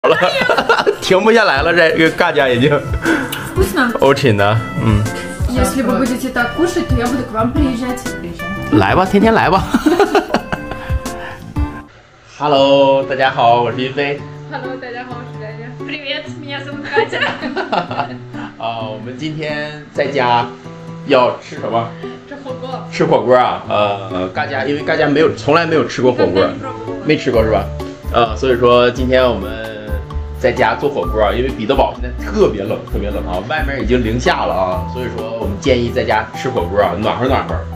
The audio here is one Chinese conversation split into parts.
了，停不下来了，这个嘎家已经。Очень的， Если вы будете так кушать, то я буду к вам приезжать. 来吧，天天来吧。Hello， 大家好，我是云飞。 Hello， 大家好，我是佳佳。Привет， меня зовут Катя。 我们今天在家要吃什么？ 吃火锅。 吃火锅啊？嘎家，因为嘎家从来没有吃过火锅，没吃过是吧？所以说今天我们在家做火锅，因为彼得堡现在特别冷啊，外面已经零下了啊，所以说我们建议在家吃火锅啊，暖和。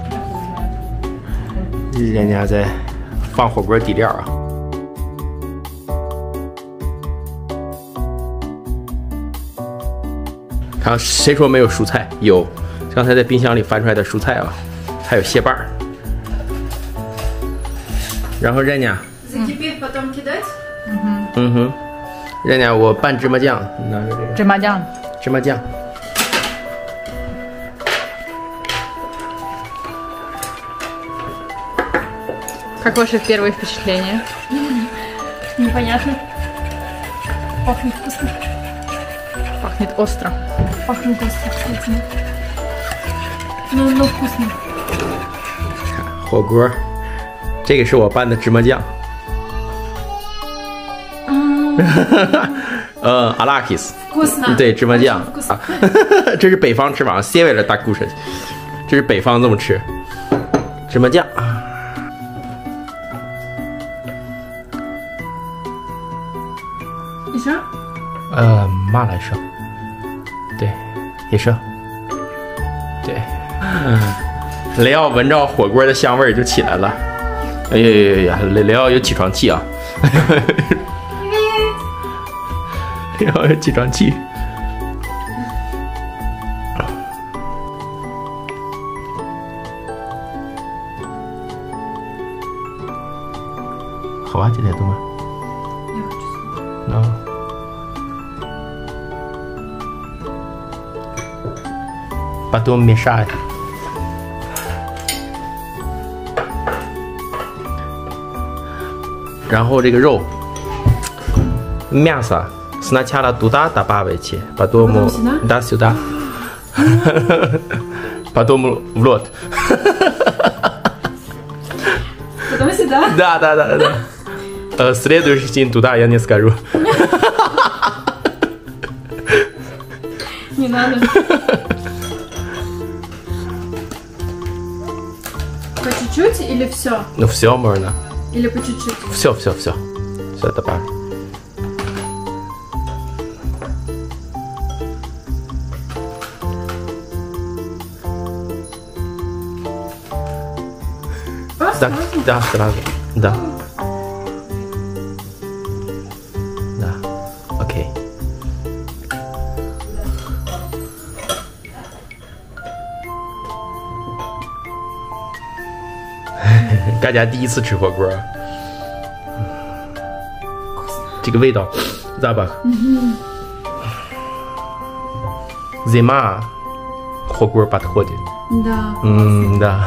人家在放火锅底料啊。看谁说没有蔬菜？有，刚才在冰箱里翻出来的蔬菜啊，还有蟹棒。然后人家。 Закипит, потом кидать? 人家我拌芝麻酱，你拿着这个。 芝麻酱。Как ваше первое впечатление? Непонятно. Пахнет вкусно. Пахнет остро. Пахнет остро, кстати. Но вкусно. 火锅，这个是我拌的芝麻酱。阿拉克斯，对，芝麻酱啊，这是北方吃法，塞维了大故事，这是北方这么吃，芝麻酱。 你说？ 马来生，对，也是，对，雷奥闻着火锅的香味就起来了，哎呀，雷奥有起床气啊。然后起床气，好吧，这点多吗？Потом мешай。然后这个肉，мясо。Сначала туда добавите, потом да сюда, потом в рот. Потом сюда? Да. Следующий день туда я не скажу. Не надо. По чуть-чуть или все? Ну все можно. Или по чуть-чуть? Все добавь. Да, сразу. Да. Окей. 大家第一次吃火锅，这个味道咋吧？Зима火锅подходит. Да. Да.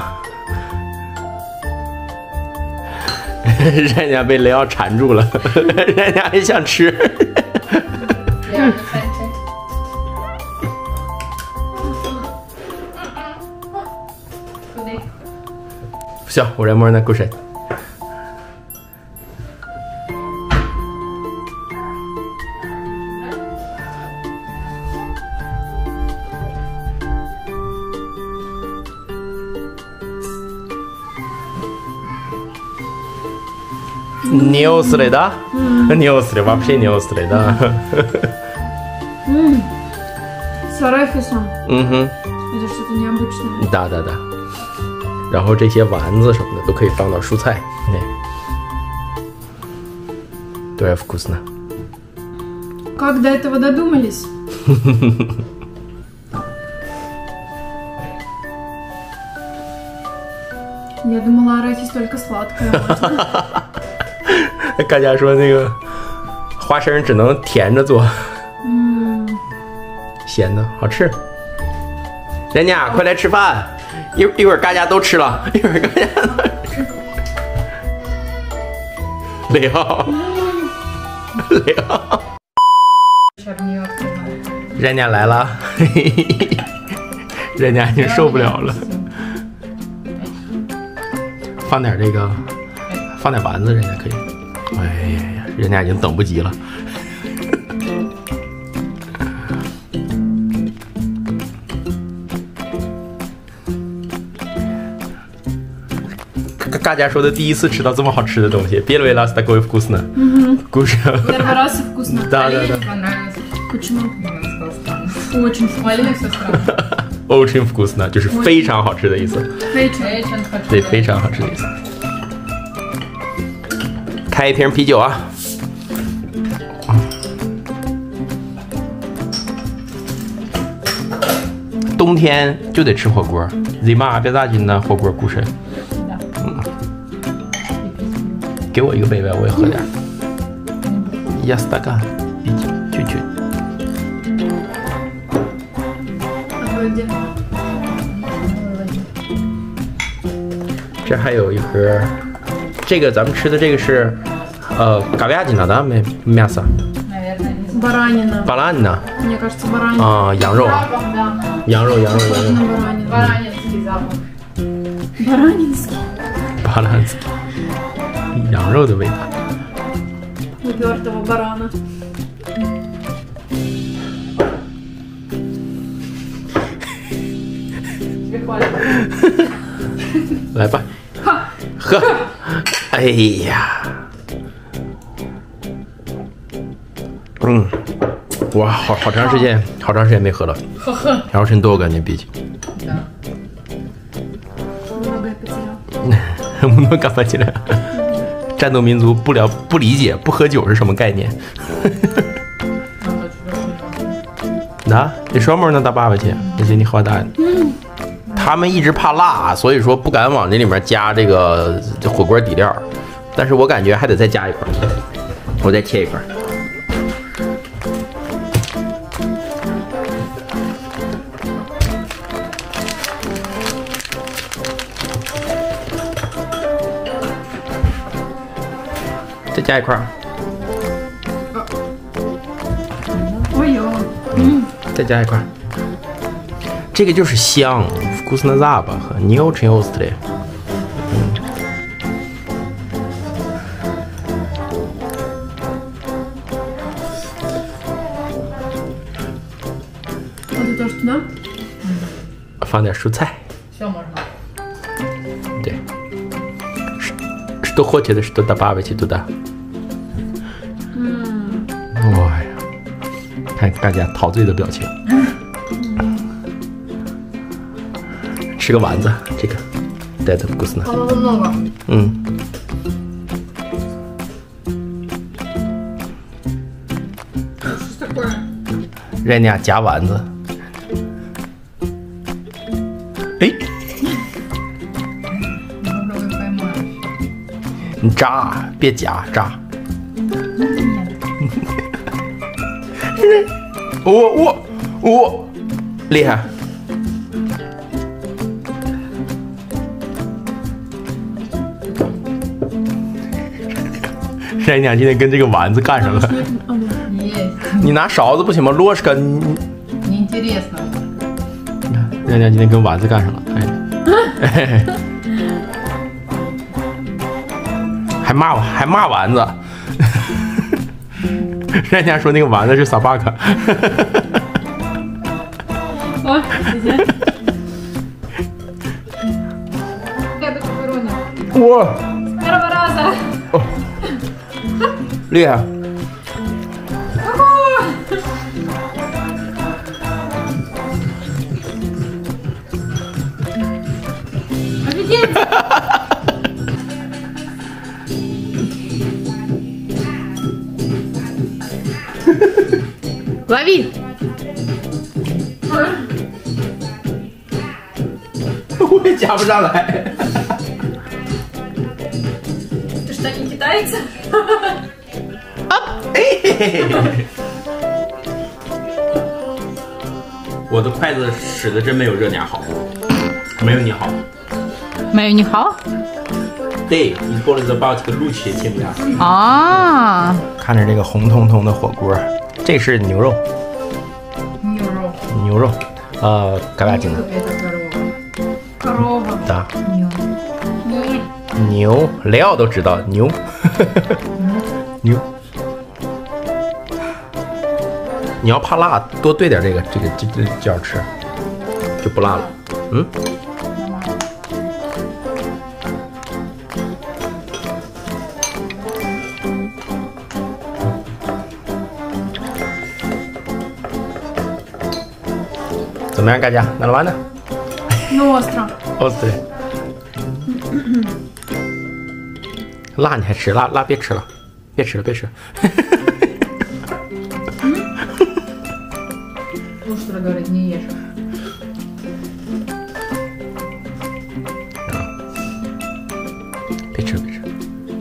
人家被雷奥缠住了，人家还想吃。Все, уже можно кушать. Не острый, да? Не острый, вообще не острый, да. С арахисом. Это что-то необычное. Да. 然后这些丸子什么的都可以放到蔬菜内。对，вкусно. Как до этого додумались? Я думала, арахис только сладкое можно. 大家说那个花生只能甜着做，咸的好吃。人家快来吃饭，一会儿大家都吃了，一会儿大家都吃。雷奥， 人家来了，人家已经受不了了。放点这个，放点丸子，人家可以。哎呀，人家已经等不及了。大家说的第一次吃到这么好吃的东西，первый раз такой вкусно。Кушаю。 Первый раз и вкусно. Да. Почему? Очень вкусно. Очень вкусно， 就是非常好吃的意思。对，非常好吃的意思。开一瓶啤酒啊！冬天就得吃火锅。Zima обязательно火锅кушать。给我一个杯呗，我也喝点。Я стакан， чуть-чуть。这还有一盒，这个咱们吃的这个是говядина да мясо。 Баранина. Баранина。 Мне кажется, баранина. 啊，羊肉。羊肉。 Баранинский запах. Баранинский. Баранинский。羊肉的味道。 Упертого барана. 来吧，喝。哎呀，哇，好长时间没喝了。然后真多感觉比起。много потерял。战斗民族不理解不喝酒是什么概念。那你专门能打爸爸去，而且你好大。他们一直怕辣，所以说不敢往这里面加这个火锅底料，但是我感觉还得再加一块，我再切一块。再加一块。 哎呦， 再加一块。这个就是香 ，вкусно запах， не очень острый。 Вот это что, да? 放点蔬菜。 Все можно. 对。Что хочешь, что добавить туда？ 哇呀！看大家陶醉的表情。吃个丸子，这个带的вкусно。 Много. 人家夹丸子。哎，你扎，别夹，扎。我，厉害！山娘今天跟这个丸子干上了。你拿勺子不行吗？ложка。 Неинтересно. 山娘今天跟丸子干上了，哎，还骂丸子。山娘说那个丸子是萨巴卡。 О, здесь. 哇， Первого раза. 厉害！ Офигеть! Лови! 我也夹不上来。 Ты что, не китаец? 我的筷子使的真没有热娘好，没有你好。 没有你好。 day is about the luce 前面。 啊， 看着这个红彤彤的火锅，这是牛肉，牛肉，говядина。 Корова. 的牛，雷奥都知道牛，牛。你要怕辣，多兑点这就要吃，就不辣了。嗯。怎么样，大家？Нормально? Ну, остро. 哦，对。辣你还吃？辣别吃了，别吃了，别吃了。 Остро, говорит, не ешь. 别吃了，别吃了。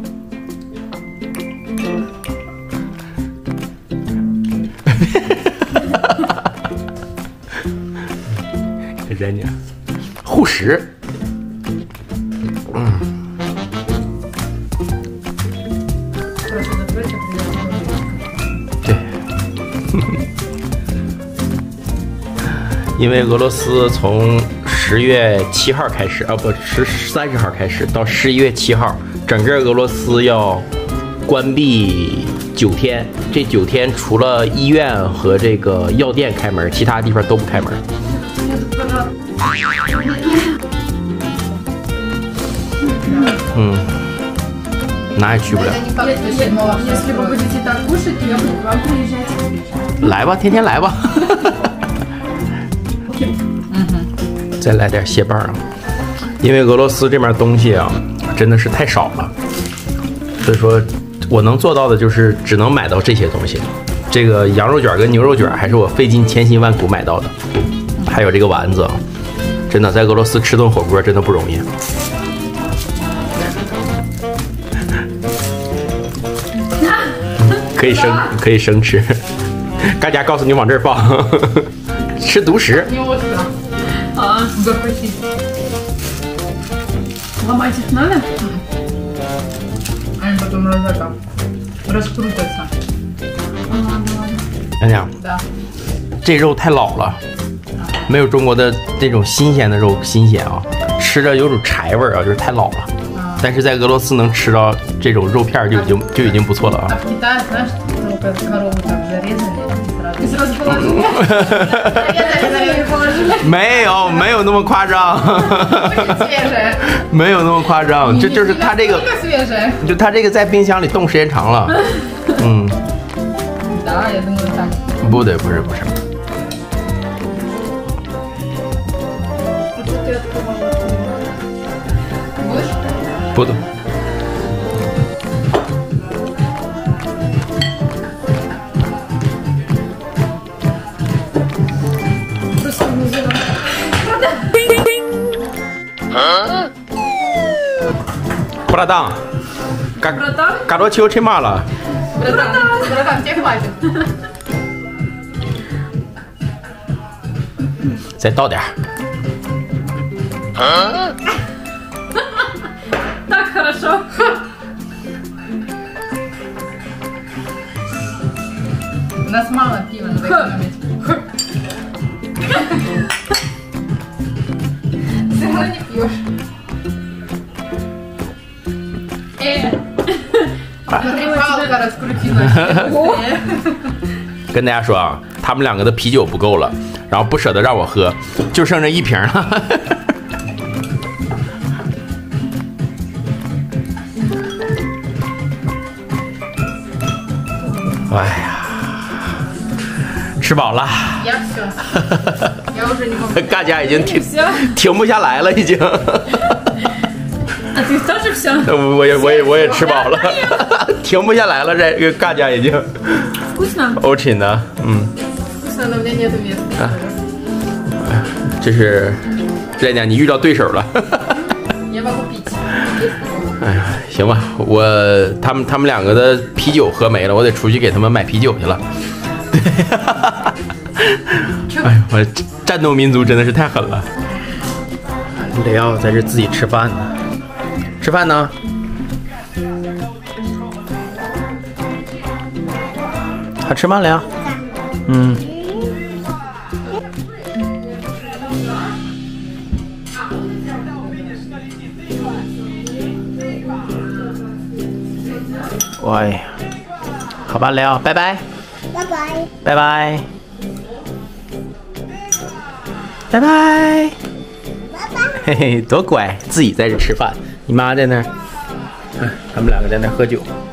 人家护食，对，因为俄罗斯从10月7号开始，不30号开始，到11月7号，整个俄罗斯要关闭9天。这9天除了医院和这个药店开门，其他地方都不开门。哪也去不了。 Если вы будете так кушать, то я буду к вам приезжать. 来吧，天天来吧。再来点蟹棒啊，因为俄罗斯这边东西啊真的是太少了，所以说我能做到的就是只能买到这些东西。这个羊肉卷跟牛肉卷还是我费尽千辛万苦买到的，还有这个丸子，真的在俄罗斯吃顿火锅真的不容易。可以生吃，大家告诉你往这儿放，吃独食。 Не остро. А, захватить. Ломать их надо? Они потом раскрутятся. 娘娘， Да. 这肉太老了，没有中国的这种新鲜的肉新鲜啊，吃着有种柴味儿啊，就是太老了。但是在俄罗斯能吃到这种肉片儿就已经不错了啊。 А в Китае, знаешь, только корову так зарезали и И сразу... сразу положили. Я положили. 没有那么夸张， Свежее. 没有那么夸张，就是它这个， Только свежее. 就它这个在冰箱里冻时间长了， Да, я думаю, так. 不是。 Будешь? 不懂。 Просто внизу. Братан, Братан? короче, очень мало. Братан, тебе хватит. 再倒点儿。 Так хорошо. У нас мало пива, надо экономить. Все равно не пьешь. Смотри, палка раскрутилась. 跟大家说啊，他们两个的啤酒不够了，然后不舍得让我喝，就剩这1瓶了。哎呀，吃饱了， Я все. Я уже не могу. 大家已经 Все. 停不下来了，已经。 А ты тоже все? 我也吃饱了，停不下来了，这个大家已经。 Вкусно? очень的， Вкусно, но у меня нету места. 这是这讲你遇到对手了。 Я могу пить. 哎呀，行吧，他们两个的啤酒喝没了，我得出去给他们买啤酒去了。哎呀，我战斗民族真的是太狠了。雷奥在这自己吃饭呢，吃饭呢？ 快吃吗，亮？嗯。哎呀，好吧，亮，拜拜。 拜拜。 拜拜。拜拜。嘿嘿，多乖，自己在这吃饭，你妈在那儿，他们两个在那儿喝酒。